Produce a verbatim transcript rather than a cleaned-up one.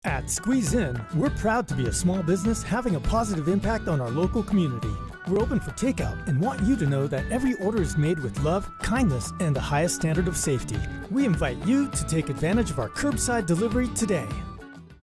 At SqueezeIn, we're proud to be a small business having a positive impact on our local community. We're open for takeout and want you to know that every order is made with love, kindness, and the highest standard of safety. We invite you to take advantage of our curbside delivery today.